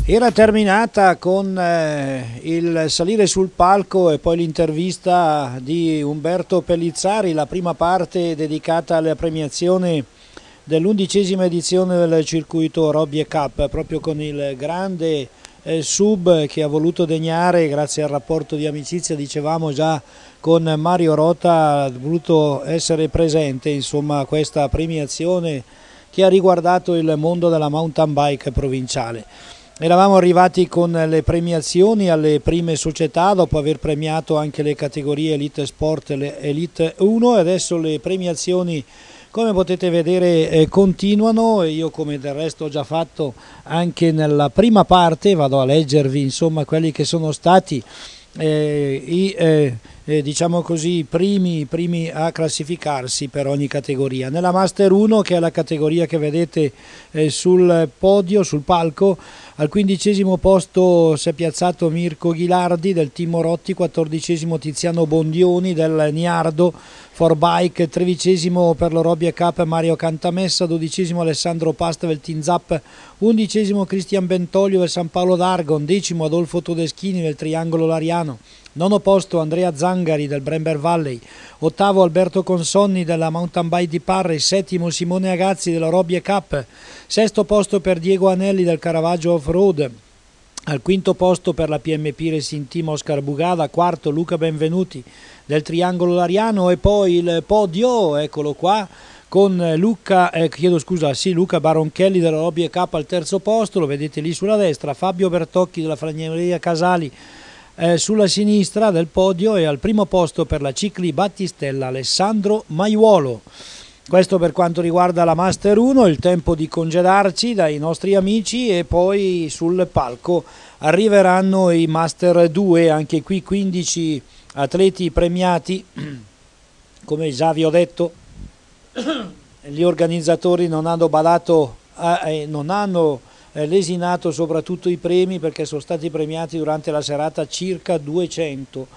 Era terminata con il salire sul palco e poi l'intervista di Umberto Pellizzari, la prima parte dedicata alla premiazione dell'11ª edizione del circuito Robbie Cup, proprio con il grande sub che ha voluto degnare, grazie al rapporto di amicizia, dicevamo già con Mario Rota, ha voluto essere presente, insomma, a questa premiazione che ha riguardato il mondo della mountain bike provinciale. Eravamo arrivati con le premiazioni alle prime società dopo aver premiato anche le categorie Elite Sport e Elite 1 e adesso le premiazioni, come potete vedere, continuano. Io, come del resto ho già fatto anche nella prima parte, vado a leggervi insomma quelli che sono stati diciamo così, i primi a classificarsi per ogni categoria. Nella Master 1, che è la categoria che vedete sul podio, sul palco, al 15° posto si è piazzato Mirko Ghilardi del Team Morotti, 14° Tiziano Bondioni del Niardo Forbike, 13° per lo Robbie Cup Mario Cantamessa, 12° Alessandro Pasta del Team Zap, 11° Cristian Bentolio del San Paolo d'Argon, 10° Adolfo Todeschini del Triangolo Lariano, 9° posto Andrea Zangari del Brember Valley, 8° Alberto Consonni della Mountain Bike di Parri, 7° Simone Agazzi della Robbie Cup, 6° posto per Diego Anelli del Caravaggio Off-Road, al 5° posto per la PMP Racing Team Oscar Bugada, 4° Luca Benvenuti del Triangolo Lariano e poi il podio, eccolo qua, con Luca Baronchelli della Robbie Cup al 3° posto, lo vedete lì sulla destra, Fabio Bertocchi della Flagneria Casali sulla sinistra del podio e al 1° posto per la Cicli Battistella Alessandro Maiuolo. Questo per quanto riguarda la Master 1, il tempo di congedarci dai nostri amici e poi sul palco arriveranno i Master 2, anche qui 15 atleti premiati, come già vi ho detto. Gli organizzatori non hanno badato, non hanno lesinato soprattutto i premi, perché sono stati premiati durante la serata circa 200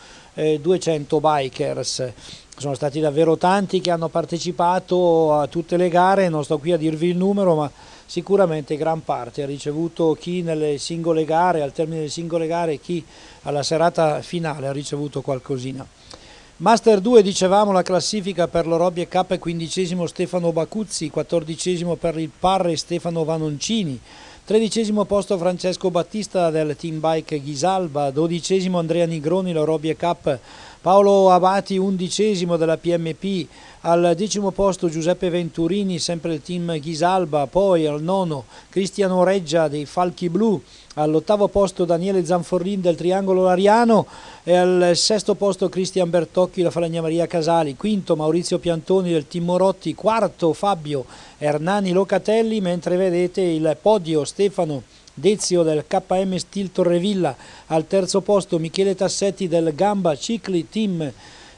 bikers. Sono stati davvero tanti che hanno partecipato a tutte le gare, non sto qui a dirvi il numero, ma sicuramente gran parte ha ricevuto, chi nelle singole gare, al termine delle singole gare, chi alla serata finale ha ricevuto qualcosina. Master 2, dicevamo, la classifica per lo Robbie Cup, 15° Stefano Bacuzzi, 14° per il Parre Stefano Vanoncini, 13° posto Francesco Battista del Team Bike Ghisalba, 12° Andrea Nigroni, lo Robbie Cup, Paolo Abati 11° della PMP, al 10° posto Giuseppe Venturini, sempre del Team Ghisalba, poi al 9° Cristiano Reggia dei Falchi Blu, all'8° posto Daniele Zanforlin del Triangolo Lariano e al 6° posto Cristian Bertocchi la Falegnameria Casali, 5° Maurizio Piantoni del Team Morotti, 4° Fabio Ernani Locatelli, mentre vedete il podio Stefano Dezio del KM Steel Torrevilla, al 3° posto Michele Tassetti del Gamba Cicli Team,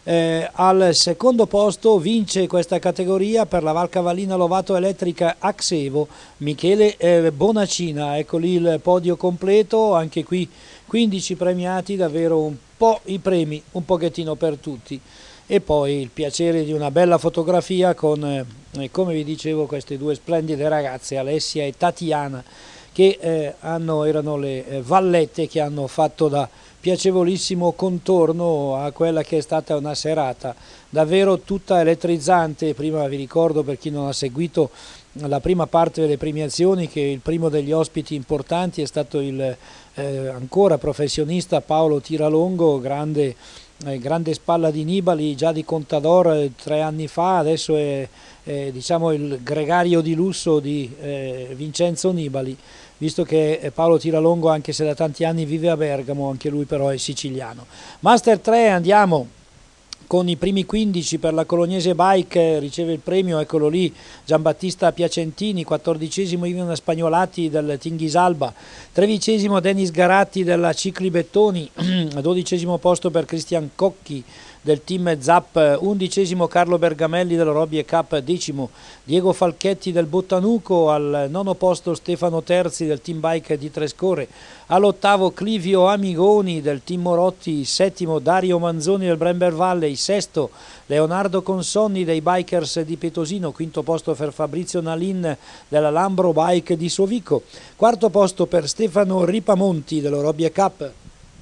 al 2° posto vince questa categoria per la Valcavallina Lovato Elettrica Axevo Michele Bonacina. Ecco lì il podio completo, anche qui 15 premiati, davvero un po' i premi, un pochettino per tutti. E poi il piacere di una bella fotografia con, come vi dicevo, queste due splendide ragazze, Alessia e Tatiana, che erano le vallette che hanno fatto da piacevolissimo contorno a quella che è stata una serata davvero tutta elettrizzante. Prima vi ricordo, per chi non ha seguito la prima parte delle premiazioni, che il primo degli ospiti importanti è stato il ancora professionista Paolo Tiralongo, grande spalla di Nibali, già di Contador 3 anni fa, adesso è diciamo il gregario di lusso di Vincenzo Nibali, visto che Paolo Tiralongo, anche se da tanti anni vive a Bergamo, anche lui però è siciliano. Master 3, andiamo con i primi 15 per la Colognese Bike, riceve il premio, eccolo lì, Giambattista Piacentini, 14° Ivan Spagnolati del Team Ghisalba, 13° Denis Garatti della Cicli Bettoni, 12° posto per Cristian Cocchi del team Zap, 11° Carlo Bergamelli della Robbie Cup, 10° Diego Falchetti del Bottanuco, al 9° posto Stefano Terzi del team bike di Trescore, all'8° Clivio Amigoni del team Morotti, 7° Dario Manzoni del Brember Valley, 6° Leonardo Consonni dei Bikers di Petosino, 5° posto per Fabrizio Nalin della Lambro Bike di Sovico, 4° posto per Stefano Ripamonti della Robbie Cup.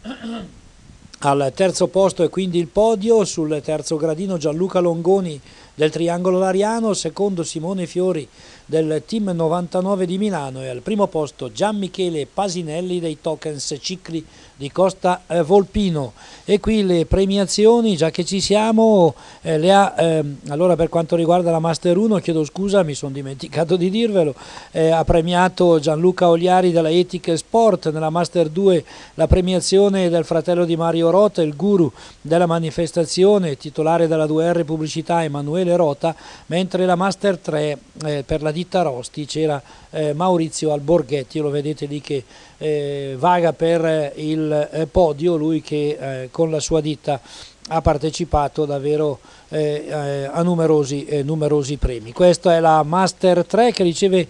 Al 3° posto e quindi il podio, sul 3° gradino Gianluca Longoni del Triangolo Lariano, 2° Simone Fiori del Team 99 di Milano e al 1° posto Gian Michele Pasinelli dei Tokens Cicli di Costa Volpino. E qui le premiazioni, già che ci siamo, allora per quanto riguarda la Master 1, chiedo scusa, mi sono dimenticato di dirvelo, ha premiato Gianluca Oliari della Ethic Sport, nella Master 2 la premiazione del fratello di Mario Rota, il guru della manifestazione, titolare della 2R Pubblicità Emanuele Rota, mentre la Master 3 per la ditta Rosti c'era Maurizio Alborghetti, lo vedete lì che vaga per il podio, lui che con la sua ditta ha partecipato davvero a numerosi premi. Questa è la Master 3 che riceve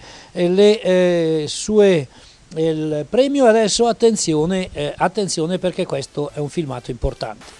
il premio. Adesso attenzione perché questo è un filmato importante.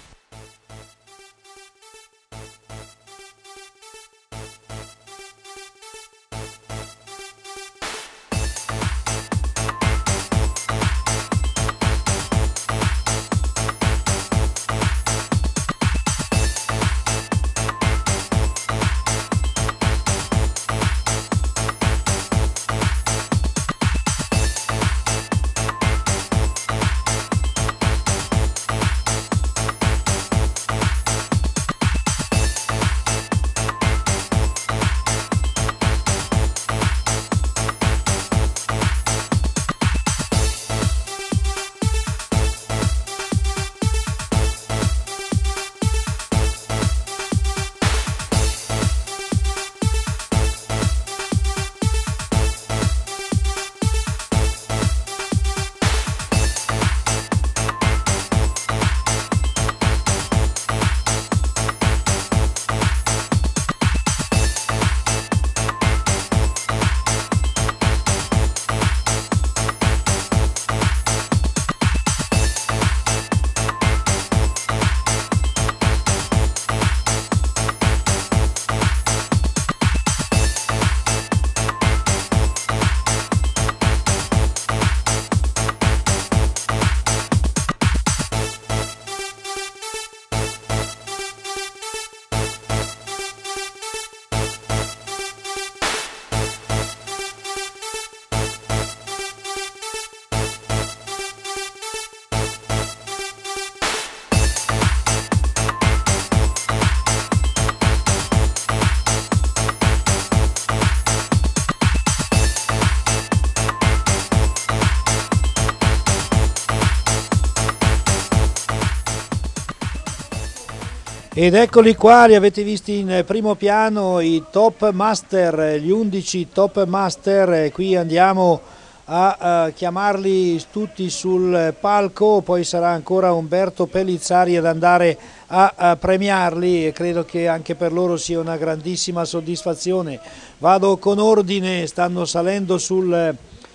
Ed eccoli qua, li avete visti in primo piano i Top Master, gli 11 Top Master. Qui andiamo a chiamarli tutti sul palco, poi sarà ancora Umberto Pellizzari ad andare a premiarli e credo che anche per loro sia una grandissima soddisfazione. Vado con ordine, stanno salendo sul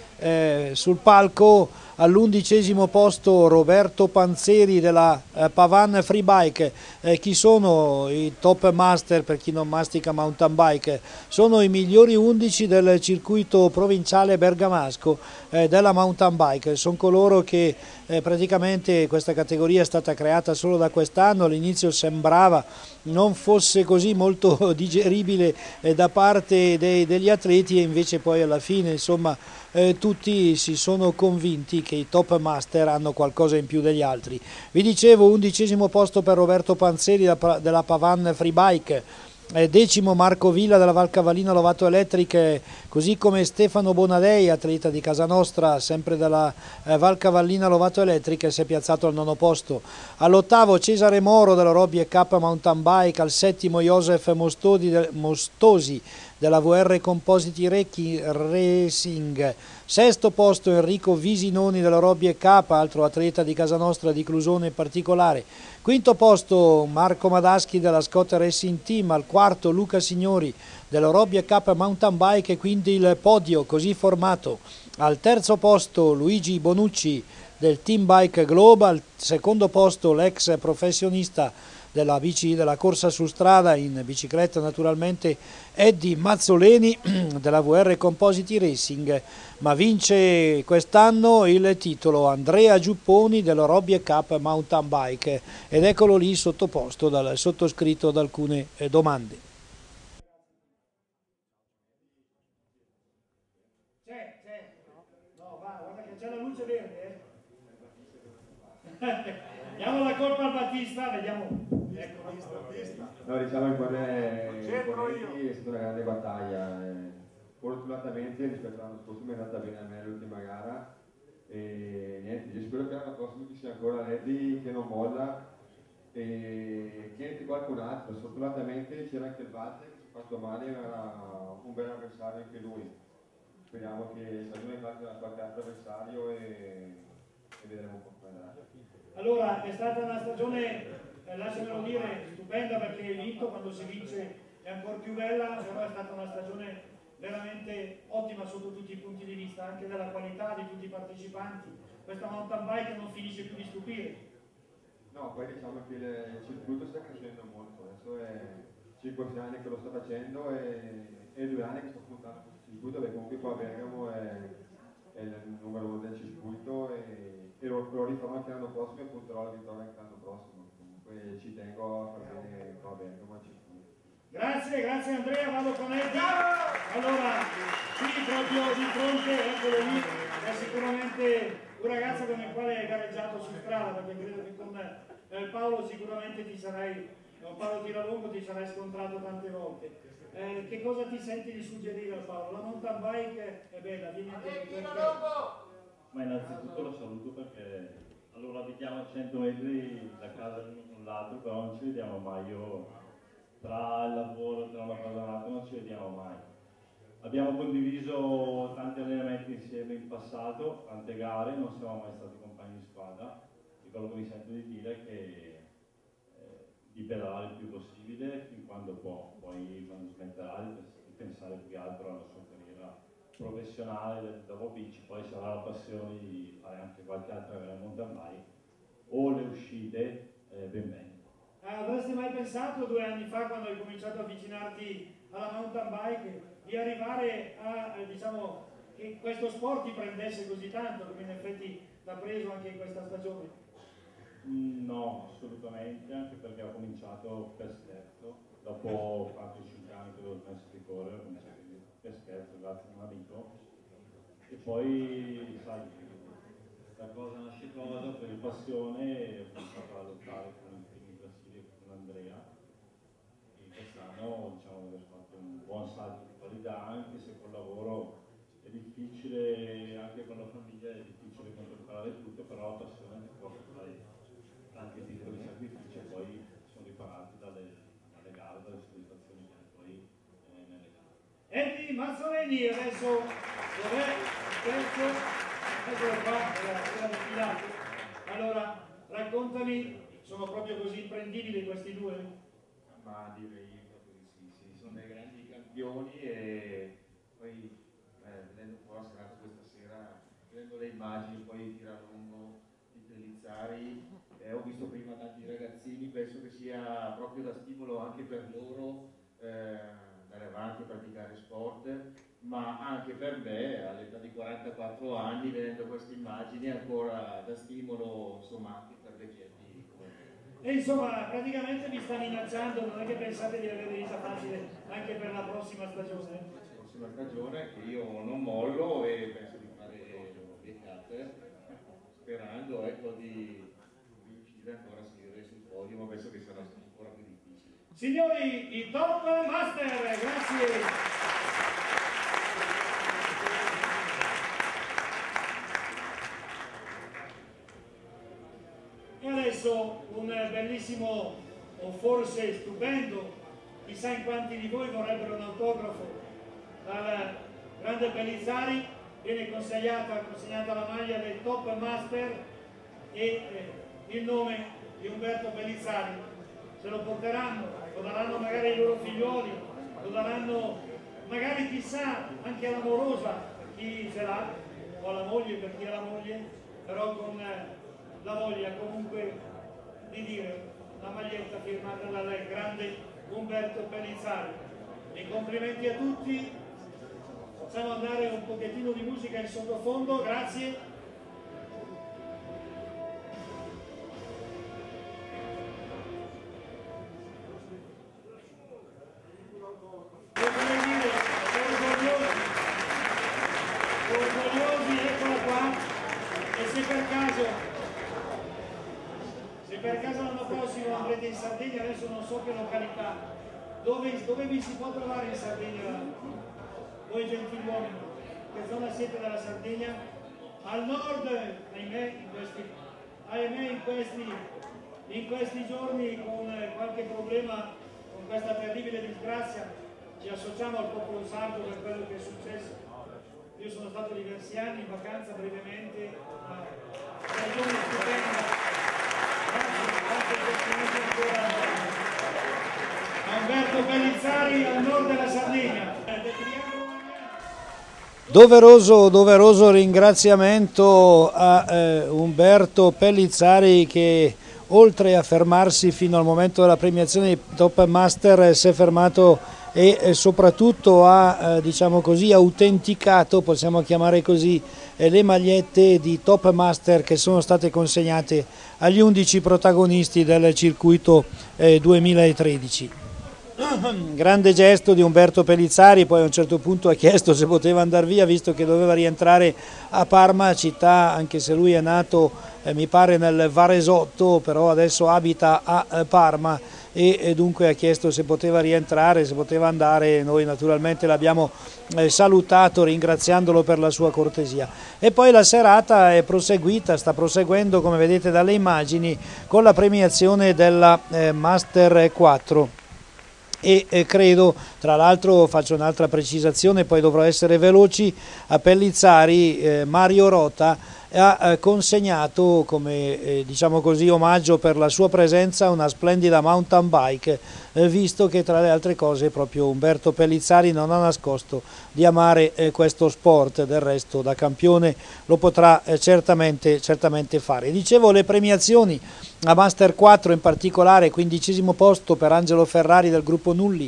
palco. All'11° posto Roberto Panzeri della Pavan Free Bike. Chi sono i Top Master per chi non mastica mountain bike? Sono i migliori 11 del circuito provinciale bergamasco della mountain bike. Sono coloro che praticamente questa categoria è stata creata solo da quest'anno. All'inizio sembrava non fosse così molto digeribile da parte degli atleti e invece poi alla fine insomma tutti si sono convinti che i Top Master hanno qualcosa in più degli altri. Vi dicevo 11° posto per Roberto Panzeri della Pavan Free Bike, Decimo Marco Villa della Valcavallina Lovato Elettriche, così come Stefano Bonadei, atleta di casa nostra, sempre della Valcavallina Lovato Elettriche, si è piazzato al nono posto. All'ottavo Cesare Moro della Robbie K Mountain Bike, al settimo Josef Mostosi della VR Compositi Racing, sesto posto Enrico Visinoni della Robbie K, altro atleta di casa nostra di Clusone in particolare. Quinto posto Marco Madaschi della Scott Racing Team, al quarto Luca Signori della Robbie Cup Mountain Bike e quindi il podio così formato. Al terzo posto Luigi Bonucci del Team Bike Global, secondo posto l'ex professionista della corsa su strada in bicicletta naturalmente Eddie Mazzoleni della VR Compositi Racing, ma vince quest'anno il titolo Andrea Giupponi della Robbie Cup Mountain Bike ed eccolo lì sottoposto dal sottoscritto ad alcune domande. No, guarda che c'è la luce verde. Diamo la colpa al Battista, vediamo. Ecco, no, diciamo che con Eddie è stata una grande battaglia. Fortunatamente rispetto all'anno scorso mi è andata bene a me l'ultima gara e niente, io spero che l'anno prossimo ci sia ancora Eddie che non molla e che entri qualcun altro. Sfortunatamente c'era anche il Walter che si è fatto male, era un bel avversario anche lui. Speriamo che stagione faccia qualche altro avversario e vedremo un po' come andrà. Allora, è stata una stagione, lasciamelo dire, stupenda perché hai vinto, quando si vince è ancora più bella, però è stata una stagione veramente ottima sotto tutti i punti di vista, anche della qualità di tutti i partecipanti. Questa mountain bike non finisce più di stupire. No, poi diciamo che il circuito sta crescendo molto, adesso è 5-6 anni che lo sta facendo e 2 anni che sto puntando questo circuito, perché comunque qua a Bergamo è il numero 1 del circuito e lo rifarò anche l'anno prossimo e punterò la vittoria anche l'anno prossimo. Comunque ci tengo a far bene qua a Bergamo al circuito. Grazie Andrea, vado con Eddie. Allora, qui proprio di fronte, eccolo lì, è sicuramente un ragazzo con il quale hai gareggiato su strada, perché credo che con Paolo sicuramente con Paolo Tiralongo ti sarai scontrato tante volte. Che cosa ti senti di suggerire a Paolo? La mountain bike è bella, vieni anche perché... Ma innanzitutto lo saluto perché allora abitiamo a 100 metri da casa l'uno con l'altro, però non ci vediamo mai. Io tra il lavoro, tra una cosa e l'altra non ci vediamo mai. Abbiamo condiviso tanti allenamenti insieme in passato, tante gare, non siamo mai stati compagni di squadra e quello che mi sento di dire è che di pedalare il più possibile fin quando può, poi quando smetterà di pensare più che altro alla sua carriera professionale dopo bici, poi sarà la passione di fare anche qualche altra gara mountain bike o le uscite ben bene. Avresti mai pensato 2 anni fa, quando hai cominciato a avvicinarti alla mountain bike, di arrivare a, diciamo, che questo sport ti prendesse così tanto, come in effetti l'ha preso anche in questa stagione? No, assolutamente, anche perché ho cominciato per scherzo, dopo 4-5 anni che avevo smesso di correre, ho cominciato per scherzo, grazie a un amico, e poi, sai, la cosa nasce cosa, per passione, e ho cominciato a lottare con il team in classifica con Andrea, e quest'anno diciamo di aver fatto un buon salto di qualità, anche se col lavoro è difficile, anche con la famiglia è difficile controllare tutto, però la passione ti porta a fare tanti piccoli sacrifici e poi sono riparati dalle gare, dalle soddisfazioni che hai poi nelle gare. Eddie Mazzoleni, adesso dov'è? Terzo, eccolo qua, era defilato. Allora, raccontami, sono proprio così imprendibili questi due? Ma direi proprio di sì, sì, sono dei grandi campioni e poi vedendo un po' la serata questa sera, vedendo le immagini, poi di Tiralongo, di Pellizzari, ho visto prima tanti ragazzini, penso che sia proprio da stimolo anche per loro andare avanti a praticare sport, ma anche per me all'età di 44 anni, vedendo queste immagini, ancora da stimolo, insomma, anche per vecchietti come me. E insomma, praticamente vi sta minacciando, non è che pensate di avere vita facile anche per la prossima stagione? La prossima stagione che io non mollo e penso di fare le carte, sperando ecco, di riuscire ancora a salire sul podio, ma penso che sarà ancora più difficile. Signori, i Top Master, grazie. E adesso un bellissimo, o forse stupendo, chissà in quanti di voi vorrebbero un autografo dal grande Pellizzari. Viene consegnata la maglia del Top Master e il nome di Umberto Pellizzari. Se lo porteranno, lo daranno magari ai loro figlioli, lo daranno magari chissà anche all'amorosa per chi ce l'ha, o alla moglie per chi ha la moglie, però con la voglia comunque di dire la maglietta firmata dal grande Umberto Pellizzari. E complimenti a tutti, facciamo andare un pochettino di musica in sottofondo, grazie. Orgogliosi, eccola qua. E se per caso l'anno prossimo andrete in Sardegna, adesso non so che località, dove vi si può trovare in Sardegna, voi gentiluomini, che zona siete della Sardegna? Al nord, ahimè, in questi giorni con qualche problema, con questa terribile disgrazia, ci associamo al popolo sardo per quello che è successo. Io sono stato diversi anni in vacanza brevemente a regione stupenda. Grazie ancora a Umberto Pellizzari al nord della Sardegna. Doveroso ringraziamento a Umberto Pellizzari che oltre a fermarsi fino al momento della premiazione di Top Master si è fermato e soprattutto ha diciamo così autenticato, possiamo chiamare così, le magliette di Top Master che sono state consegnate agli 11 protagonisti del circuito 2013. Grande gesto di Umberto Pellizzari, poi a un certo punto ha chiesto se poteva andare via visto che doveva rientrare a Parma, città anche se lui è nato mi pare nel Varesotto, però adesso abita a Parma e dunque ha chiesto se poteva rientrare, se poteva andare. Noi naturalmente l'abbiamo salutato ringraziandolo per la sua cortesia. E poi la serata è proseguita, sta proseguendo come vedete dalle immagini con la premiazione della Master 4. E credo, tra l'altro faccio un'altra precisazione, poi dovrò essere veloci, a Pellizzari Mario Rota ha consegnato come diciamo così omaggio per la sua presenza una splendida mountain bike, visto che tra le altre cose proprio Umberto Pellizzari non ha nascosto di amare questo sport, del resto da campione lo potrà certamente fare. Dicevo le premiazioni, a Master 4 in particolare, 15° posto per Angelo Ferrari del gruppo Nulli,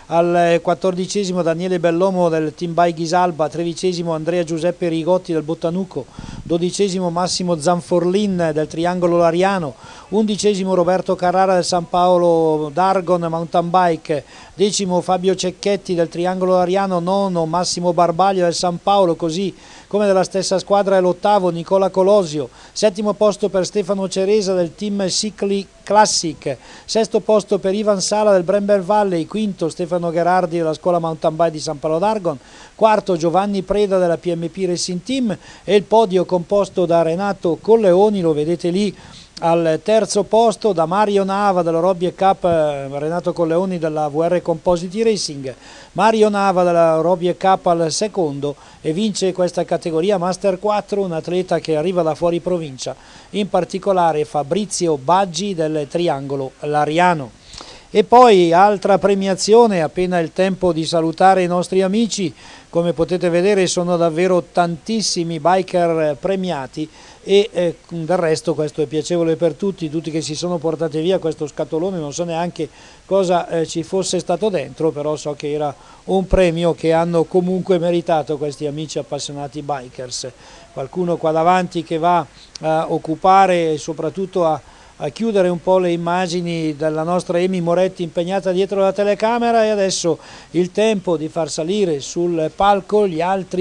al 14° Daniele Bellomo del Team By Ghisalba, 13° Andrea Giuseppe Rigotti del Bottanuco, 12° Massimo Zanforlin del Triangolo Lariano, 11° Roberto Carrara del San Paolo d'Argon Mountain Bike, 10° Fabio Cecchetti del Triangolo Lariano, 9° Massimo Barbaglio del San Paolo, così come della stessa squadra è l'8° Nicola Colosio, 7° posto per Stefano Ceresa del Team Cicli Classic, 6° posto per Ivan Sala del Brember Valley, 5° Stefano Gherardi della Scuola Mountain Bike di San Paolo d'Argon, 4° Giovanni Preda della PMP Racing Team e il podio composto da Renato Colleoni, lo vedete lì, al 3° posto da Mario Nava della Robbie Cup, Renato Colleoni della VR Composite Racing, Mario Nava della Robbie Cup al 2° e vince questa categoria Master 4 un atleta che arriva da fuori provincia, in particolare Fabrizio Baggi del Triangolo Lariano. E poi altra premiazione, appena il tempo di salutare i nostri amici, come potete vedere sono davvero tantissimi biker premiati e del resto questo è piacevole per tutti che si sono portati via questo scatolone, non so neanche cosa ci fosse stato dentro, però so che era un premio che hanno comunque meritato questi amici appassionati bikers. Qualcuno qua davanti che va a occupare e soprattutto a chiudere un po' le immagini della nostra Emi Moretti impegnata dietro la telecamera, e adesso il tempo di far salire sul palco gli altri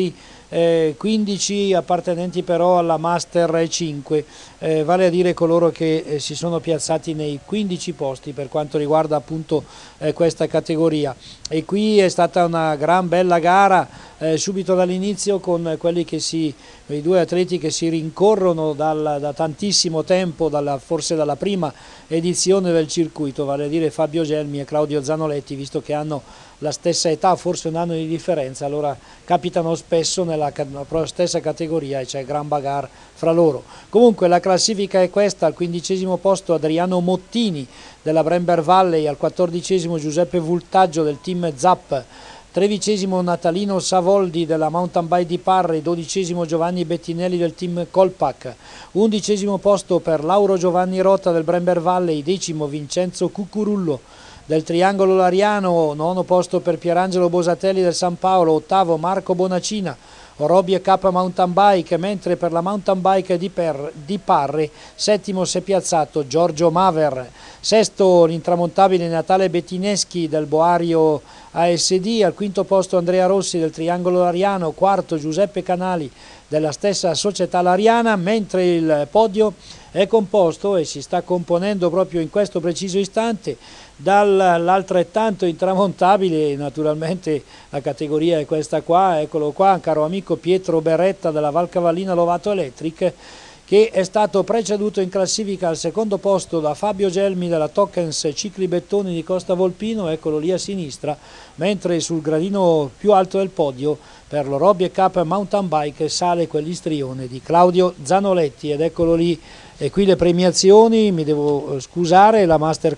15 appartenenti però alla Master 5, vale a dire coloro che si sono piazzati nei 15 posti per quanto riguarda appunto questa categoria. E qui è stata una gran bella gara subito dall'inizio, con quei due atleti che si rincorrono da tantissimo tempo, forse dalla prima edizione del circuito, vale a dire Fabio Gelmi e Claudio Zanoletti, visto che hanno la stessa età, forse un anno di differenza, allora capitano spesso nella stessa categoria e c'è gran bagarre fra loro. Comunque la classifica è questa: al 15° posto Adriano Mottini della Brember Valley, al 14° Giuseppe Vultaggio del team Zap, 13° Natalino Savoldi della Mountain Bike di Parri, 12° Giovanni Bettinelli del team Colpac, 11° posto per Lauro Giovanni Rota del Brember Valley, 10° Vincenzo Cucurullo del Triangolo Lariano, 9° posto per Pierangelo Bosatelli del San Paolo, 8° Marco Bonacina Orobi e K Mountain Bike, mentre per la Mountain Bike di Parri 7° si è piazzato Giorgio Maver, 6° l'intramontabile Natale Bettineschi del Boario ASD, al 5° posto Andrea Rossi del Triangolo Lariano, 4° Giuseppe Canali della stessa società lariana, mentre il podio è composto e si sta componendo proprio in questo preciso istante dall'altrettanto intramontabile, naturalmente la categoria è questa qua, eccolo qua, caro amico Pietro Berretta della Valcavallina Lovato Electric, che è stato preceduto in classifica al 2° posto da Fabio Gelmi della Tokens Cicli Bettoni di Costa Volpino, eccolo lì a sinistra, mentre sul gradino più alto del podio per l'Orobi e Cup Mountain Bike sale quell'istrione di Claudio Zanoletti, ed eccolo lì. E qui le premiazioni, mi devo scusare, le Master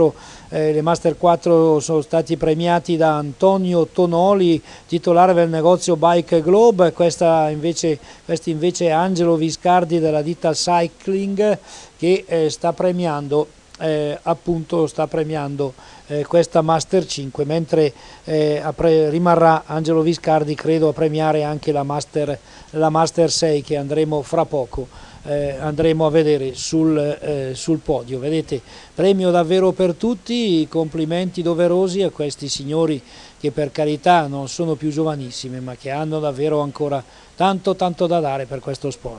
4 sono stati premiati da Antonio Tonoli, titolare del negozio Bike Globe, questo invece è Angelo Viscardi della ditta Cycling, che sta premiando questa Master 5, mentre rimarrà Angelo Viscardi, credo, a premiare anche la Master 6, che andremo fra poco andremo a vedere sul podio. Vedete, premio davvero per tutti, complimenti doverosi a questi signori che, per carità, non sono più giovanissimi, ma che hanno davvero ancora tanto da dare per questo sport.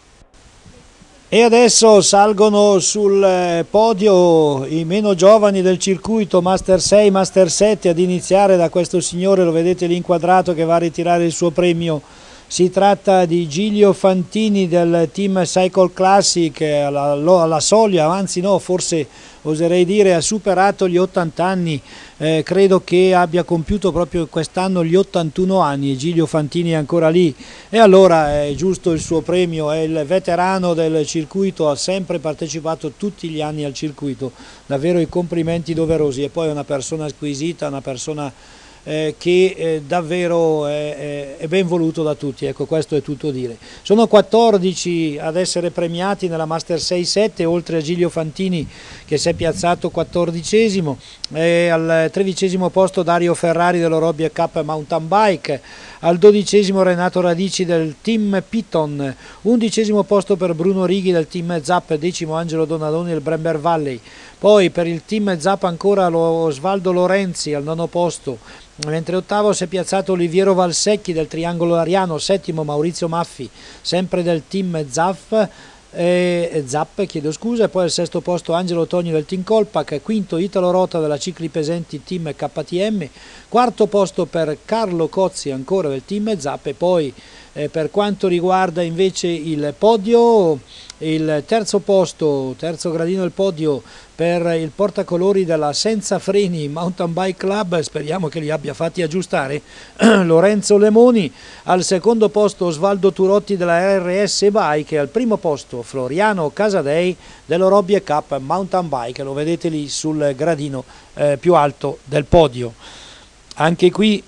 E adesso salgono sul podio i meno giovani del circuito, Master 6, Master 7, ad iniziare da questo signore, lo vedete lì inquadrato, che va a ritirare il suo premio. Si tratta di Giglio Fantini del team Cycle Classic, alla soglia, anzi no, forse oserei dire ha superato gli 80 anni, credo che abbia compiuto proprio quest'anno gli 81 anni, e Giglio Fantini è ancora lì, e allora è giusto il suo premio. È il veterano del circuito, ha sempre partecipato tutti gli anni al circuito, davvero i complimenti doverosi, e poi è una persona squisita, una persona che davvero è ben voluto da tutti, ecco, questo è tutto dire. Sono 14 ad essere premiati nella Master 6-7, oltre a Giglio Fantini che si è piazzato 14°, al 13° posto Dario Ferrari dell'Orobi e Cup Mountain Bike, al 12° Renato Radici del team Piton, 11° posto per Bruno Righi del team Zap, 10° Angelo Donadoni del Brember Valley. Poi per il team Zap ancora Osvaldo Lorenzi al 9° posto, mentre 8° si è piazzato Oliviero Valsecchi del Triangolo Lariano, 7° Maurizio Maffi sempre del team Zap, chiedo scusa, e poi al 6° posto Angelo Togni del team Colpac, 5° Italo Rota della Cicli Pesenti team KTM, 4° posto per Carlo Cozzi ancora del team Zap. E poi per quanto riguarda invece il podio, il terzo gradino del podio per il portacolori della Senza Freni Mountain Bike Club, speriamo che li abbia fatti aggiustare, Lorenzo Lemoni, al 2° posto Osvaldo Turotti della RS Bike, e al 1° posto Floriano Casadei dell'Orobi e Cup Mountain Bike, lo vedete lì sul gradino più alto del podio. Anche qui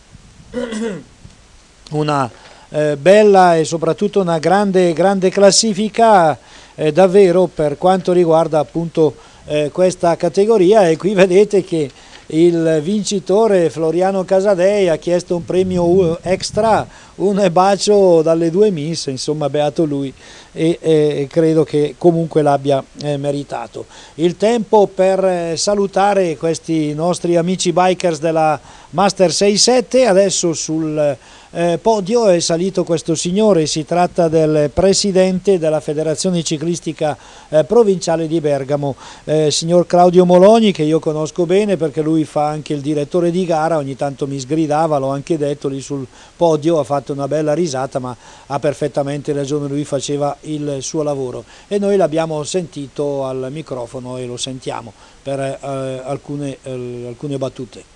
una bella e soprattutto una grande classifica davvero per quanto riguarda appunto questa categoria. E qui vedete che il vincitore Floriano Casadei ha chiesto un premio extra, un bacio dalle 2 miss, insomma beato lui, e credo che comunque l'abbia meritato. Il tempo per salutare questi nostri amici bikers della Master 6-7, adesso sul podio è salito questo signore, si tratta del presidente della Federazione Ciclistica Provinciale di Bergamo, signor Claudio Moloni, che io conosco bene perché lui fa anche il direttore di gara, ogni tanto mi sgridava, l'ho anche detto lì sul podio, ha fatto una bella risata, ma ha perfettamente ragione, lui faceva il suo lavoro e noi l'abbiamo sentito al microfono e lo sentiamo per alcune battute.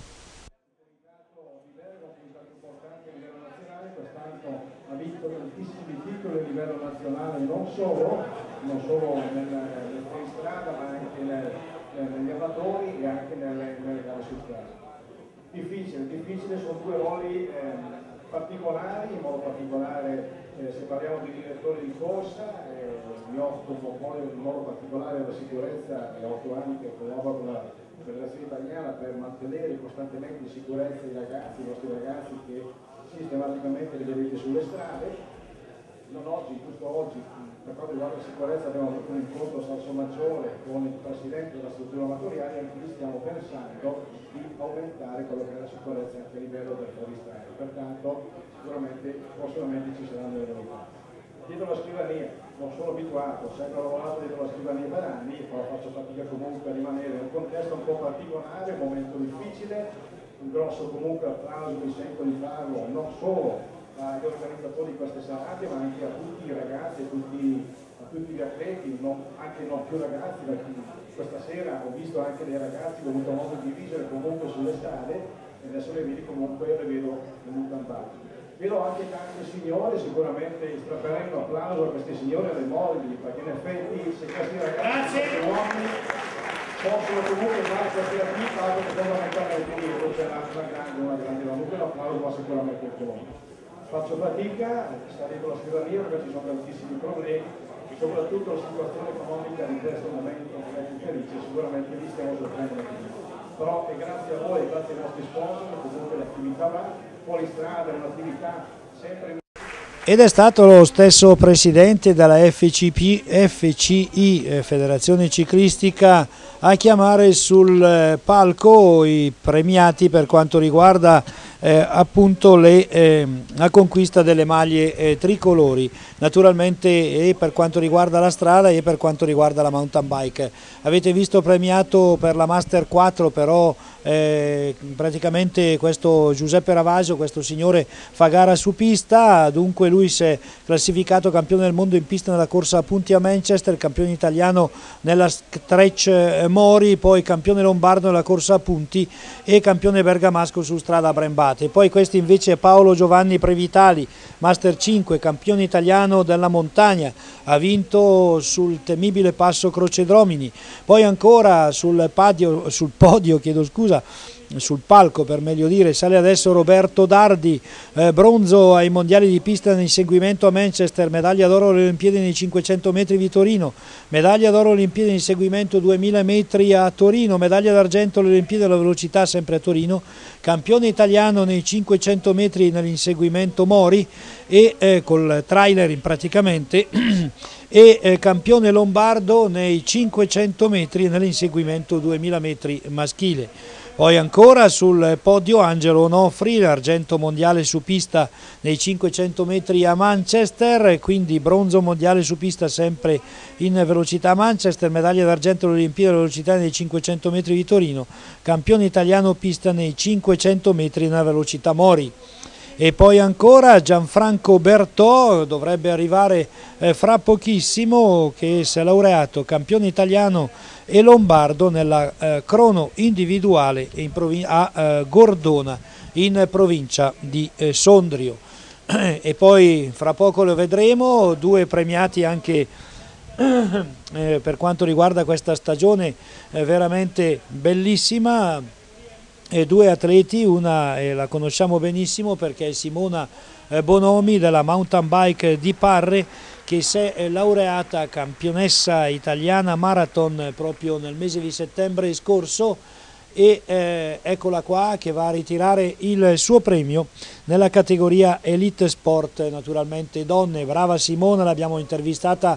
Ha vinto tantissimi titoli a livello nazionale, non solo nel fuoristrada, ma anche negli amatori e anche nelle gare su strada. Difficile, sono due ruoli particolari, in modo particolare se parliamo di direttori di corsa, mi occupo poi in modo particolare della sicurezza, da 8 anni che collaboro con la Federazione Italiana per mantenere costantemente in sicurezza i nostri ragazzi che sistematicamente li vedete sulle strade. Giusto oggi, per quanto riguarda la sicurezza, abbiamo avuto un incontro a Salsomaggiore con il presidente della struttura amatoriale, e qui stiamo pensando di aumentare quello che è la sicurezza anche a livello del fuoristrada. Pertanto sicuramente prossimamente ci saranno delle novità. Dietro la scrivania non sono abituato, ho sempre lavorato dietro la scrivania per anni, però faccio fatica comunque a rimanere in un contesto un po' particolare, un momento difficile, un grosso comunque applauso mi sento di farlo non solo agli organizzatori di queste serate, ma anche a tutti i ragazzi, a tutti gli atleti, anche non più ragazzi, perché questa sera ho visto anche dei ragazzi che ho avuto modo di dirigere comunque sulle strade e adesso le vedo nel mountain bike. Vedo anche tanti signori, sicuramente strapperei un applauso a questi signori e alle mogli, perché in effetti se questi ragazzi, questi uomini possono comunque fare queste attività che fondamentalmente dietro c'è una grande comunque l'applauso va sicuramente il tuo. Faccio fatica a stare con la scrivania perché ci sono tantissimi problemi, soprattutto la situazione economica di questo momento non è più felice, sicuramente lì stiamo soffrendo un po'. Però è grazie a voi, grazie ai nostri sponsor, comunque l'attività va, fuori strada è un'attività sempre. Ed è stato lo stesso presidente della FCI, Federazione Ciclistica, a chiamare sul palco i premiati per quanto riguarda appunto la conquista delle maglie tricolori, naturalmente e per quanto riguarda la strada e per quanto riguarda la mountain bike. Avete visto premiato per la Master 4 però praticamente questo Giuseppe Ravasio, questo signore fa gara su pista, dunque lui si è classificato campione del mondo in pista nella corsa a punti a Manchester, campione italiano nella stretch Mori, poi campione lombardo nella corsa a punti e campione bergamasco su strada a Brembate. Poi questo invece è Paolo Giovanni Previtali, Master 5, campione italiano della montagna, ha vinto sul temibile passo Crocedromini. Poi ancora sul palco per meglio dire, sale adesso Roberto Dardi, bronzo ai mondiali di pista nell'inseguimento a Manchester, medaglia d'oro alle Olimpiadi nei 500 metri di Torino, medaglia d'oro alle Olimpiadi nell'inseguimento 2000 metri a Torino, medaglia d'argento alle Olimpiadi della velocità sempre a Torino, campione italiano nei 500 metri nell'inseguimento Mori e col trailer praticamente e campione lombardo nei 500 metri nell'inseguimento 2000 metri maschile. Poi ancora sul podio Angelo Onofri, argento mondiale su pista nei 500 metri a Manchester, quindi bronzo mondiale su pista sempre in velocità a Manchester, medaglia d'argento alle Olimpiadi della velocità nei 500 metri di Torino, campione italiano pista nei 500 metri nella velocità Mori. E poi ancora Gianfranco Bertò, dovrebbe arrivare fra pochissimo, che si è laureato campione italiano e lombardo nella crono individuale a Gordona in provincia di Sondrio. E poi fra poco lo vedremo, due premiati anche per quanto riguarda questa stagione veramente bellissima. Due atleti, una la conosciamo benissimo perché è Simona Bonomi della mountain bike di Parre, che si è laureata campionessa italiana marathon proprio nel mese di settembre scorso e eccola qua che va a ritirare il suo premio nella categoria Elite Sport, naturalmente donne. Brava Simona, l'abbiamo intervistata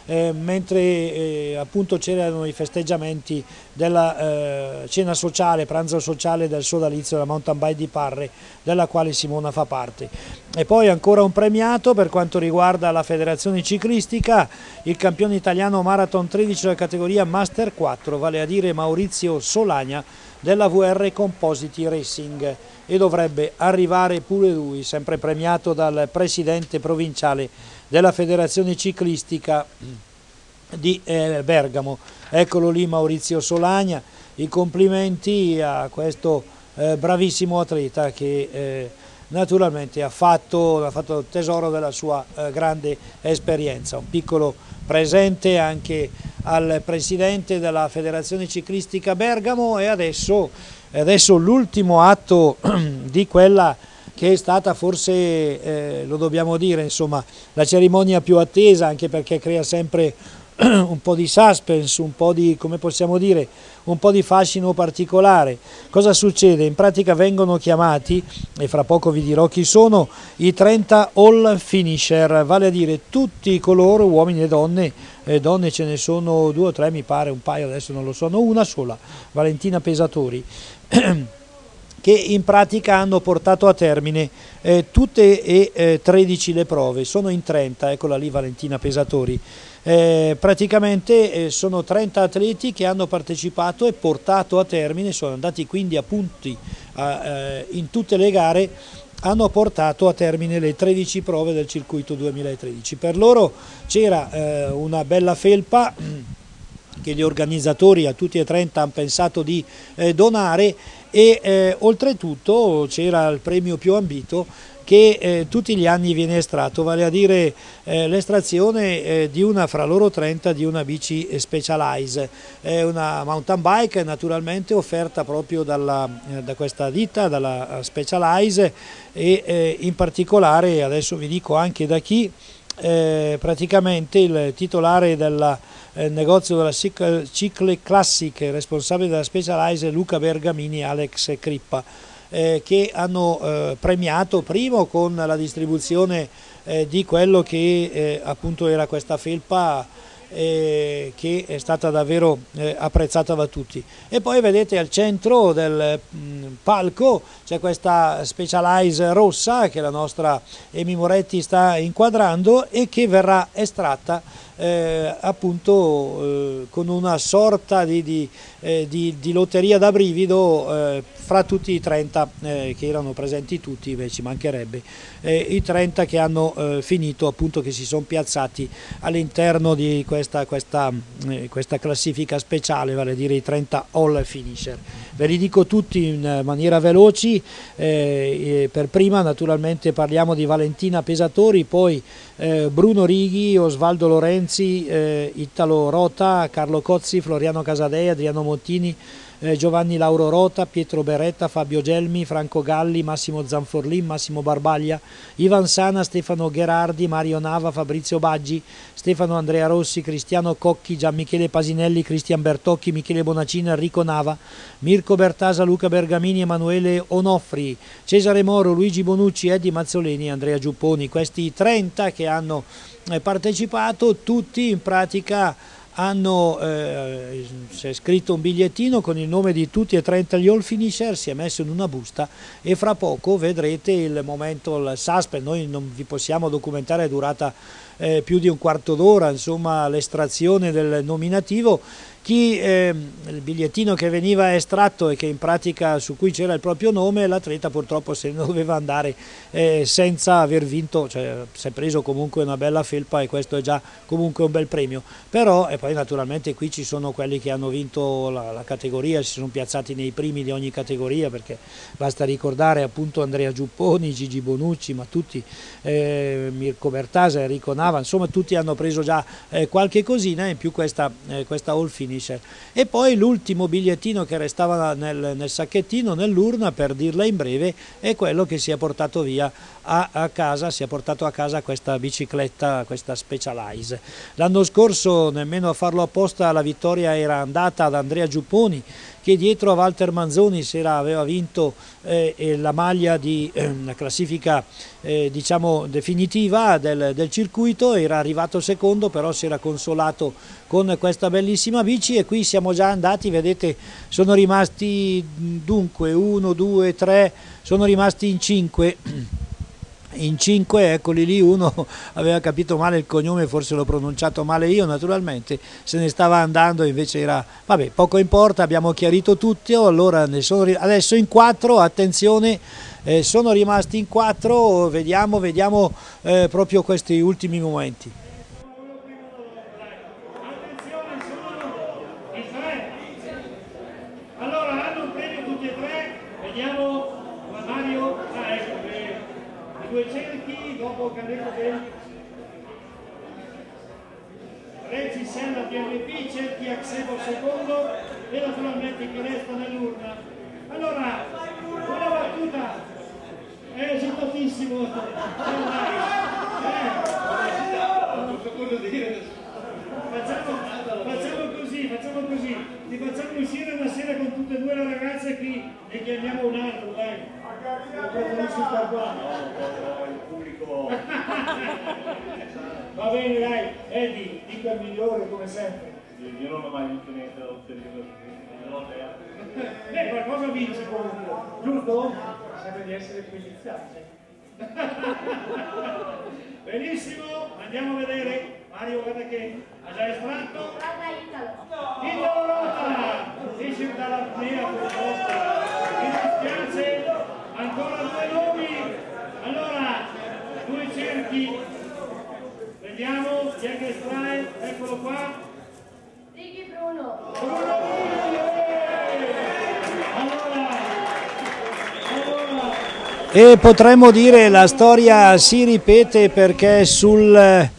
mentre appunto c'erano i festeggiamenti della cena sociale, pranzo sociale del sodalizio della Mountain Bike di Parre, della quale Simona fa parte. E poi ancora un premiato per quanto riguarda la federazione ciclistica, il campione italiano Marathon 13 della categoria Master 4, vale a dire Maurizio Solagna della VR Compositi Racing, e dovrebbe arrivare pure lui, sempre premiato dal presidente provinciale della federazione ciclistica di Bergamo. Eccolo lì Maurizio Solagna, i complimenti a questo bravissimo atleta che naturalmente ha fatto tesoro della sua grande esperienza. Un piccolo presente anche al presidente della federazione ciclistica Bergamo. E adesso l'ultimo atto di quella che è stata forse, lo dobbiamo dire, insomma, la cerimonia più attesa, anche perché crea sempre un po' di suspense, un po' di, come possiamo dire, un po' di fascino particolare. Cosa succede? In pratica vengono chiamati, e fra poco vi dirò chi sono, i 30 all finisher, vale a dire tutti coloro, uomini e donne ce ne sono 2 o 3 mi pare, un paio adesso non lo so, no, una sola, Valentina Pesatori, che in pratica hanno portato a termine tutte e 13 le prove. Sono in 30, eccola lì Valentina Pesatori. Praticamente sono 30 atleti che hanno partecipato e portato a termine, sono andati quindi a punti in tutte le gare, hanno portato a termine le 13 prove del circuito 2013. Per loro c'era una bella felpa che gli organizzatori a tutti e 30 hanno pensato di donare, e oltretutto c'era il premio più ambito che tutti gli anni viene estratto, vale a dire l'estrazione di una fra loro 30 di una bici Specialized, una mountain bike naturalmente offerta proprio da questa ditta, dalla Specialized, e in particolare adesso vi dico anche da chi. Praticamente il titolare del negozio della Cicle Classic, responsabile della Specialized, Luca Bergamini e Alex Crippa, che hanno premiato primo con la distribuzione di quello che appunto era questa felpa, che è stata davvero apprezzata da tutti. E poi vedete al centro del palco c'è questa Specialized rossa che la nostra Emi Moretti sta inquadrando e che verrà estratta appunto con una sorta di lotteria da brivido fra tutti i 30 che erano presenti tutti, beh, ci mancherebbe, i 30 che hanno finito, appunto, che si sono piazzati all'interno di questa classifica speciale, vale a dire i 30 all finisher. Ve li dico tutti in maniera veloci. Per prima naturalmente parliamo di Valentina Pesatori, poi Bruno Righi, Osvaldo Lorenzi, Italo Rota, Carlo Cozzi, Floriano Casadei, Adriano Mottini, Giovanni Lauro Rota, Pietro Beretta, Fabio Gelmi, Franco Galli, Massimo Zanforlin, Massimo Barbaglia, Ivan Sana, Stefano Gherardi, Mario Nava, Fabrizio Baggi, Stefano Andrea Rossi, Cristiano Cocchi, Gianmichele Pasinelli, Cristian Bertocchi, Michele Bonacina, Enrico Nava, Mirko Bertasa, Luca Bergamini, Emanuele Onofri, Cesare Moro, Luigi Bonucci, Eddie Mazzoleni e Andrea Giupponi. Questi 30 che hanno partecipato, tutti in pratica hanno c'è scritto un bigliettino con il nome di tutti e 30 gli all finisher, si è messo in una busta, e fra poco vedrete il momento, il suspense. Noi non vi possiamo documentare, è durata più di un quarto d'ora, insomma, l'estrazione del nominativo. Il bigliettino che veniva estratto e che in pratica su cui c'era il proprio nome, l'atleta purtroppo se ne doveva andare senza aver vinto, cioè si è preso comunque una bella felpa, e questo è già comunque un bel premio. Però, e poi naturalmente qui ci sono quelli che hanno vinto la categoria, si sono piazzati nei primi di ogni categoria, perché basta ricordare appunto Andrea Giupponi, Gigi Bonucci, ma tutti, Mirko Bertasa, Enrico Nava, insomma tutti hanno preso già qualche cosina, in più questa all finish. E poi l'ultimo bigliettino che restava nel sacchettino, nell'urna, per dirla in breve, è quello che si è portato via a casa, si è portato a casa questa bicicletta, questa Specialized. L'anno scorso, nemmeno a farlo apposta, la vittoria era andata ad Andrea Giupponi, che dietro a Walter Manzoni aveva vinto la maglia di la classifica diciamo definitiva del circuito, era arrivato secondo, però si era consolato con questa bellissima bici. E qui siamo già andati, vedete, sono rimasti dunque 1, 2, 3, sono rimasti in 5. In 5, eccoli lì, uno aveva capito male il cognome, forse l'ho pronunciato male io, naturalmente se ne stava andando, invece era, vabbè, poco importa, abbiamo chiarito tutto. Allora adesso in 4, attenzione, sono rimasti in 4, vediamo proprio questi ultimi momenti. Attenzione, sono i 3. Allora hanno un premio tutti e 3, vediamo Mario, ecco, i 2 cerchi, dopo che ha detto che Reci Senna PMP, cerchi Axebo secondo e naturalmente chi resta nell'urna. Allora, una battuta, è esaltatissimo, facciamo così, ti facciamo uscire una sera con tutte e 2 le ragazze qui, ne chiamiamo un altro, dai. Preferisci star qua? Il pubblico. Va bene, dai, Eddie, dico il migliore come sempre. Io non ho mai vinto niente da ottenere. Beh, qualcosa vinci comunque, giusto? Sembra di essere più iniziati. Benissimo, andiamo a vedere. Mario, guarda che ha già estratto. Italo Rota, esce dall'apnea purtroppo. Mi dispiace, ancora 2 nomi. Allora, 2 cerchi. Vediamo chi è che estrae, eccolo qua. Ricky Bruno. E potremmo dire la storia si ripete, perché sul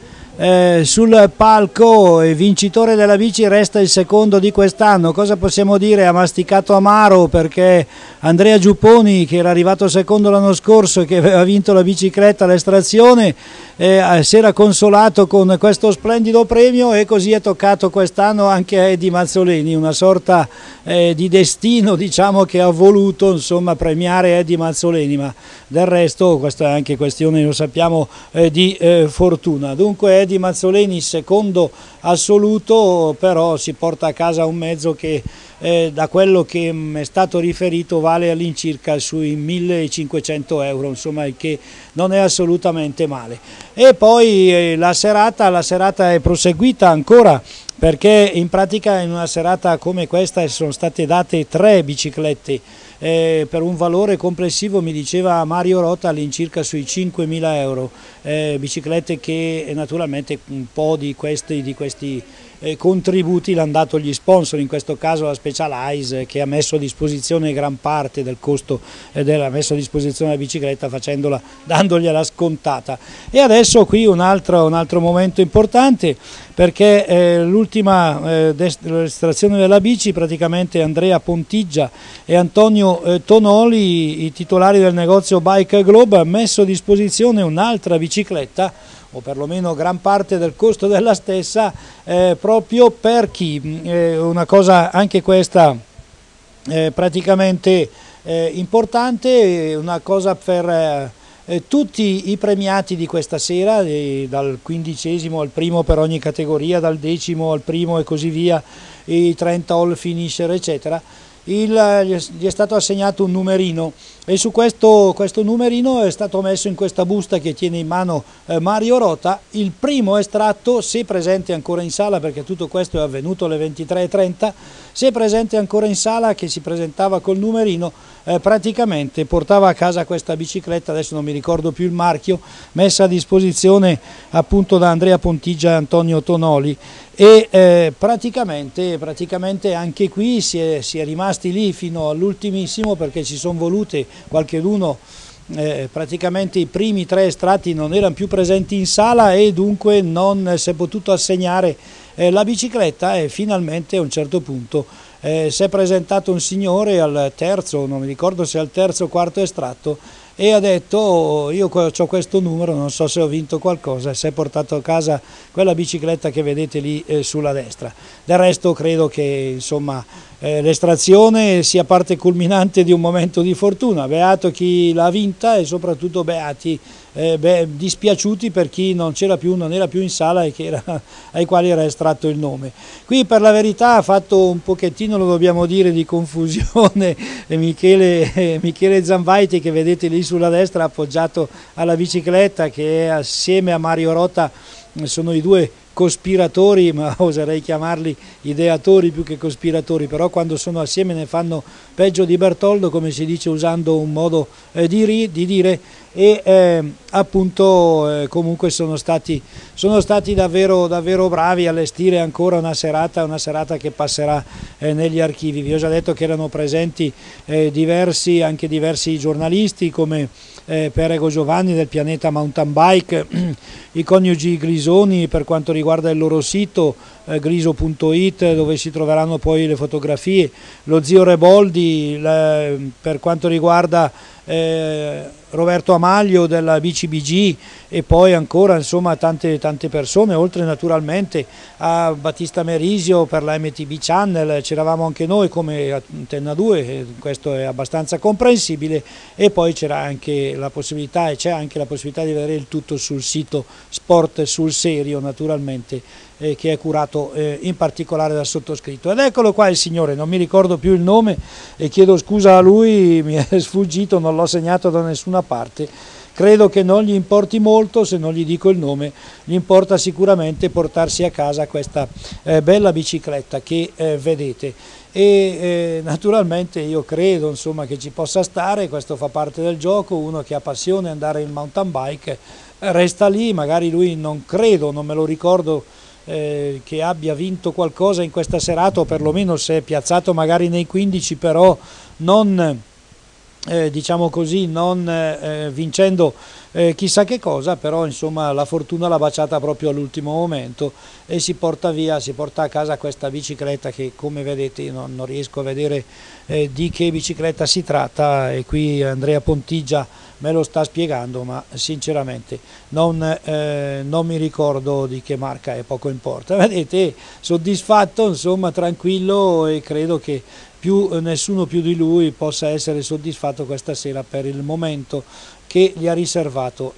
palco il vincitore della bici resta il secondo di quest'anno. Cosa possiamo dire? Ha masticato amaro, perché Andrea Giupponi, che era arrivato secondo l'anno scorso e che aveva vinto la bicicletta all'estrazione, si era consolato con questo splendido premio, e così è toccato quest'anno anche a Eddie Mazzoleni, una sorta di destino, diciamo, che ha voluto, insomma, premiare Eddie Mazzoleni, ma del resto questa è anche questione, lo sappiamo, di fortuna. Dunque Eddie Mazzoleni secondo assoluto, però si porta a casa un mezzo che da quello che è stato riferito vale all'incirca sui 1.500 euro, insomma, il che non è assolutamente male. E poi la serata è proseguita ancora, perché in pratica in una serata come questa sono state date 3 biciclette per un valore complessivo, mi diceva Mario Rota, all'incirca sui 5.000 euro, biciclette che naturalmente un po' di questi contributi l'hanno dato gli sponsor, in questo caso la Specialized, che ha messo a disposizione gran parte del costo della messa a disposizione della bicicletta, dandogliela scontata. E adesso qui un altro momento importante, perché l'ultima estrazione della bici, praticamente Andrea Pontiggia e Antonio Tonoli, i titolari del negozio Bike Globe, hanno messo a disposizione un'altra bicicletta, o perlomeno gran parte del costo della stessa, proprio per chi, una cosa anche questa praticamente importante, una cosa per tutti i premiati di questa sera, dal 15° al primo per ogni categoria, dal 10° al primo e così via, i 30 all finisher eccetera. Gli è stato assegnato un numerino, e su questo numerino è stato messo in questa busta che tiene in mano Mario Rota il primo estratto, se presente ancora in sala, perché tutto questo è avvenuto alle 23:30, se presente ancora in sala, che si presentava col numerino, praticamente portava a casa questa bicicletta, adesso non mi ricordo più il marchio, messa a disposizione appunto da Andrea Pontiggia e Antonio Tonoli. E praticamente anche qui si è rimasti lì fino all'ultimissimo, perché ci sono volute qualcheduno, praticamente i primi 3 estratti non erano più presenti in sala, e dunque non si è potuto assegnare la bicicletta, e finalmente a un certo punto si è presentato un signore al terzo, non mi ricordo se al terzo o quarto estratto, e ha detto: io ho questo numero, non so se ho vinto qualcosa, e si è portato a casa quella bicicletta che vedete lì sulla destra. Del resto credo che, insomma, l'estrazione sia parte culminante di un momento di fortuna. Beato chi l'ha vinta e soprattutto beati, dispiaciuti per chi non era più in sala e ai quali era estratto il nome. Qui per la verità ha fatto un pochettino, lo dobbiamo dire, di confusione Michele Zambaiti, che vedete lì sulla destra appoggiato alla bicicletta, che assieme a Mario Rota sono i due cospiratori, ma oserei chiamarli ideatori più che cospiratori, però quando sono assieme ne fanno peggio di Bertoldo, come si dice usando un modo di dire, e appunto comunque sono stati davvero bravi a allestire ancora una serata che passerà negli archivi. Vi ho già detto che erano presenti anche diversi giornalisti come Perego Giovanni del Pianeta Mountain Bike, i coniugi Grisoni per quanto riguarda il loro sito griso.it, dove si troveranno poi le fotografie, lo zio Reboldi per quanto riguarda Roberto Amaglio della BCBG, e poi ancora insomma tante persone, oltre naturalmente a Battista Merisio per la MTB Channel. C'eravamo anche noi come Antenna 2, questo è abbastanza comprensibile, e poi c'era anche la possibilità, e c'è anche la possibilità di vedere il tutto sul sito Sport sul Serio, naturalmente, che è curato in particolare dal sottoscritto. Ed eccolo qua il signore, non mi ricordo più il nome e chiedo scusa a lui, mi è sfuggito, non l'ho segnato da nessuna parte. Credo che non gli importi molto se non gli dico il nome, gli importa sicuramente portarsi a casa questa bella bicicletta che vedete. E naturalmente io credo insomma che ci possa stare, questo fa parte del gioco. Uno che ha passione andare in mountain bike resta lì, magari lui non me lo ricordo che abbia vinto qualcosa in questa serata, o perlomeno se è piazzato magari nei 15, però non diciamo così, non vincendo chissà che cosa, però insomma la fortuna l'ha baciata proprio all'ultimo momento e si porta a casa questa bicicletta che, come vedete, io non riesco a vedere di che bicicletta si tratta, e qui Andrea Pontigia me lo sta spiegando, ma sinceramente non mi ricordo di che marca è, poco importa. Vedete, soddisfatto, insomma tranquillo, e credo che nessuno più di lui possa essere soddisfatto questa sera per il momento che gli ha riservato.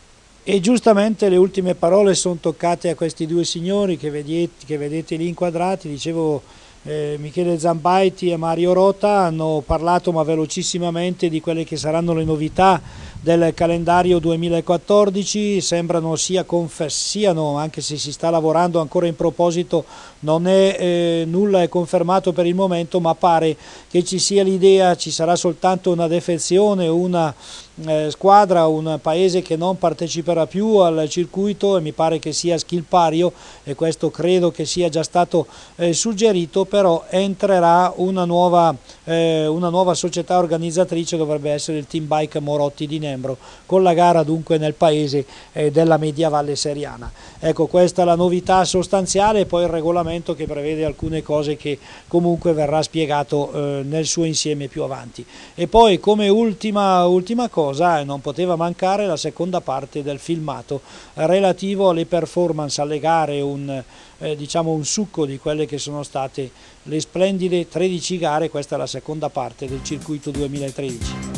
E giustamente le ultime parole sono toccate a questi due signori che vedete lì inquadrati. Dicevo, Michele Zambaiti e Mario Rota hanno parlato, ma velocissimamente, di quelle che saranno le novità del calendario 2014. Sembrano siano, anche se si sta lavorando ancora in proposito, nulla è confermato per il momento, ma pare che ci sia l'idea, ci sarà soltanto una defezione, una squadra, un paese che non parteciperà più al circuito, e mi pare che sia Schilpario, e questo credo che sia già stato suggerito. Però entrerà una nuova società organizzatrice, dovrebbe essere il Team Bike Morotti di Nembro, con la gara dunque nel paese della Mediavalle Seriana. Ecco, questa è la novità sostanziale, e poi il regolamento che prevede alcune cose che comunque verrà spiegato nel suo insieme più avanti. E poi, come ultima cosa, non poteva mancare la seconda parte del filmato relativo alle performance, alle gare, diciamo un succo di quelle che sono state le splendide 13 gare. Questa è la seconda parte del circuito 2013.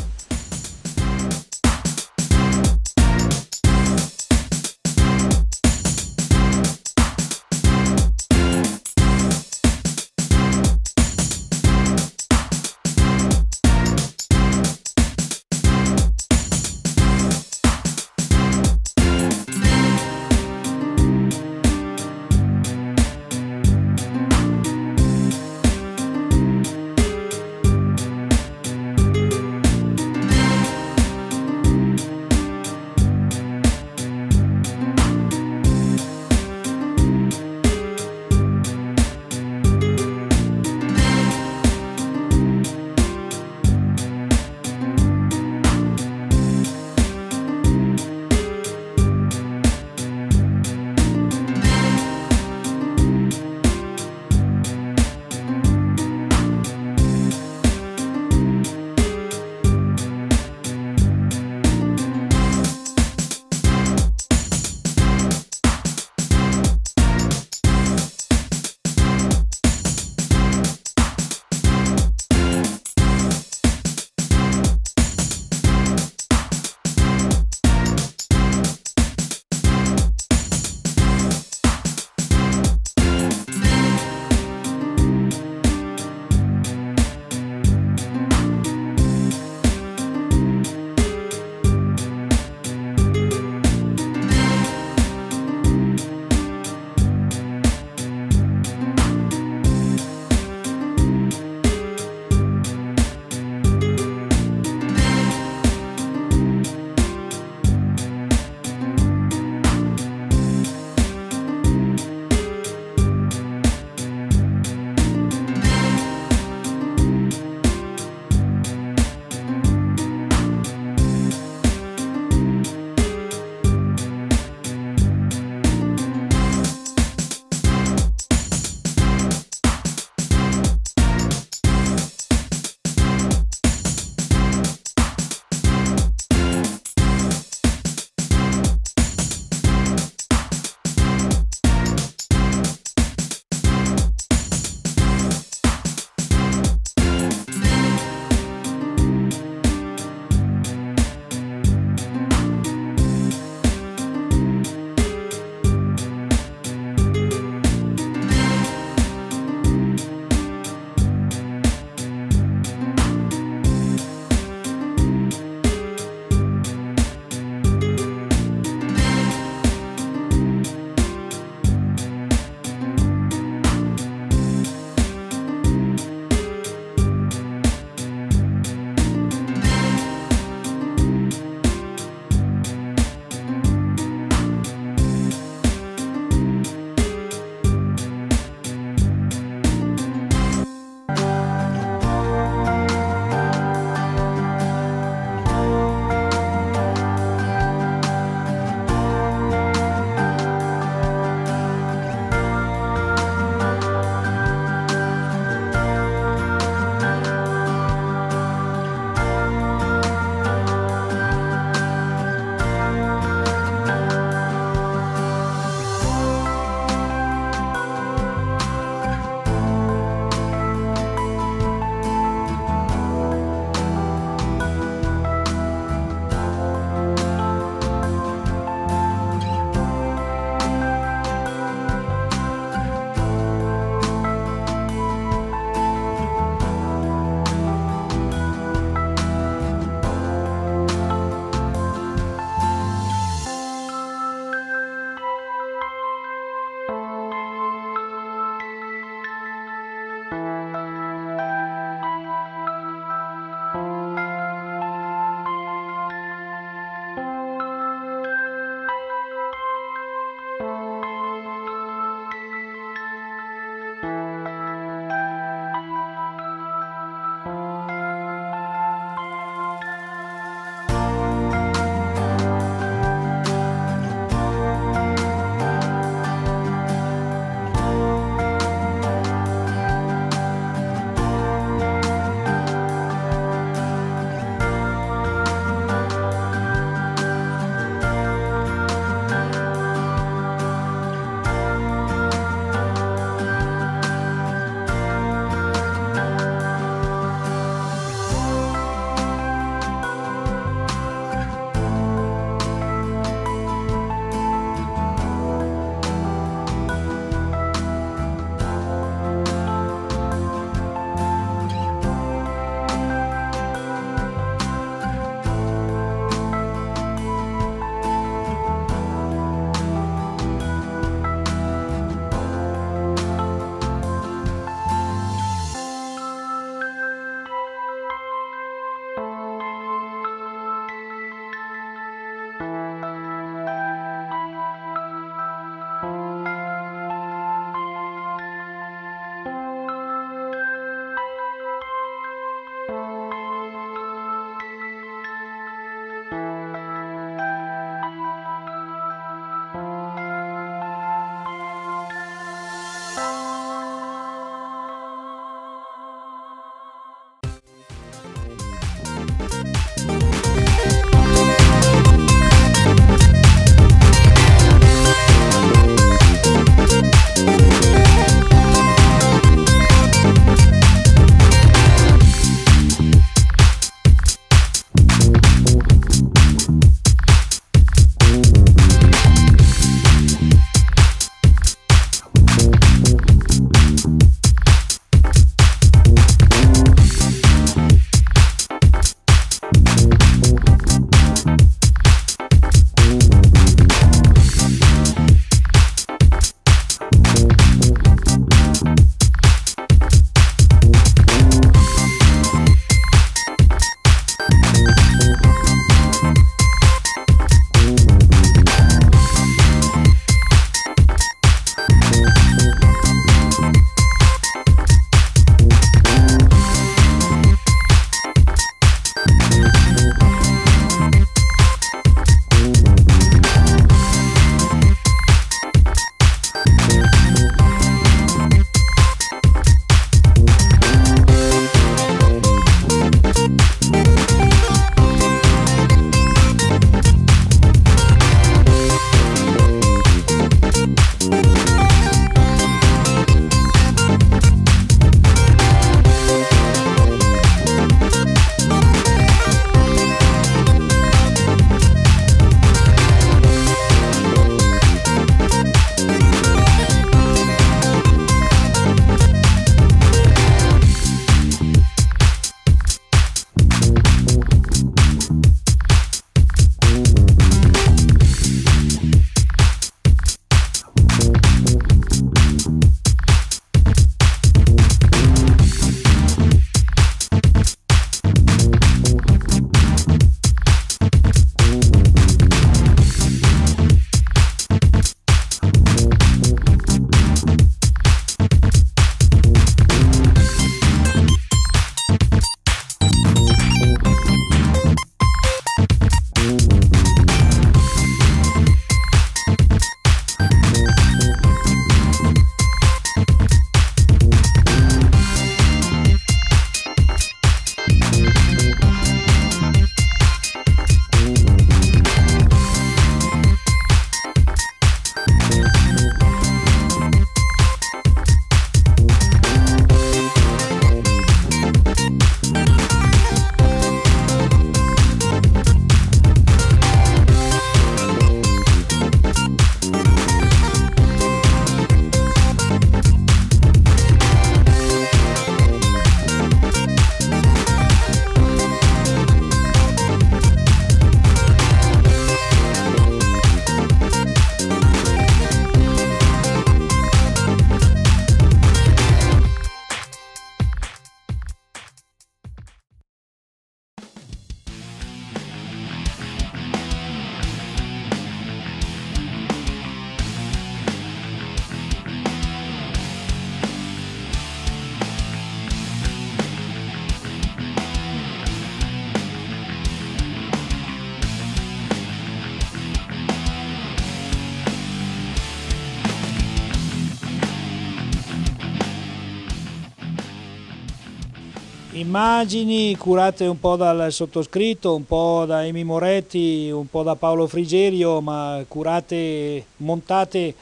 Immagini curate un po' dal sottoscritto, un po' da Emi Moretti, un po' da Paolo Frigerio, ma curate, montate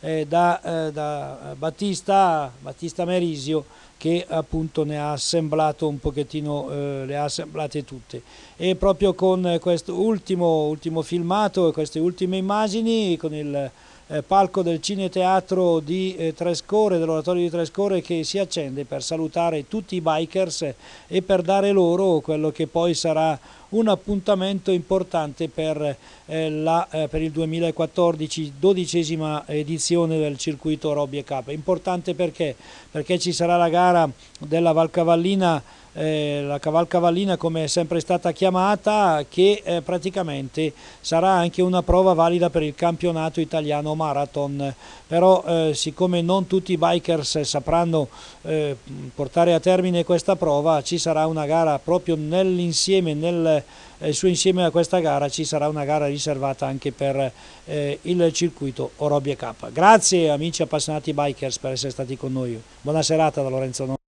da Battista Merisio, che appunto ne ha assemblato un pochettino, le ha assemblate tutte. E proprio con questo ultimo filmato e queste ultime immagini, con il palco del Cineteatro di Trescore, dell'Oratorio di Trescore, che si accende per salutare tutti i bikers e per dare loro quello che poi sarà un appuntamento importante per il 2014, 12ª edizione del circuito Robbie Cup. Importante perché ci sarà la gara della Valcavallina, la Cavalcavallina come è sempre stata chiamata, che praticamente sarà anche una prova valida per il campionato italiano marathon. Però siccome non tutti i bikers sapranno portare a termine questa prova, ci sarà una gara proprio nell'insieme, nel suo insieme a questa gara ci sarà una gara riservata anche per il circuito Robbie Cup. Grazie amici appassionati bikers per essere stati con noi. Buona serata da Lorenzo.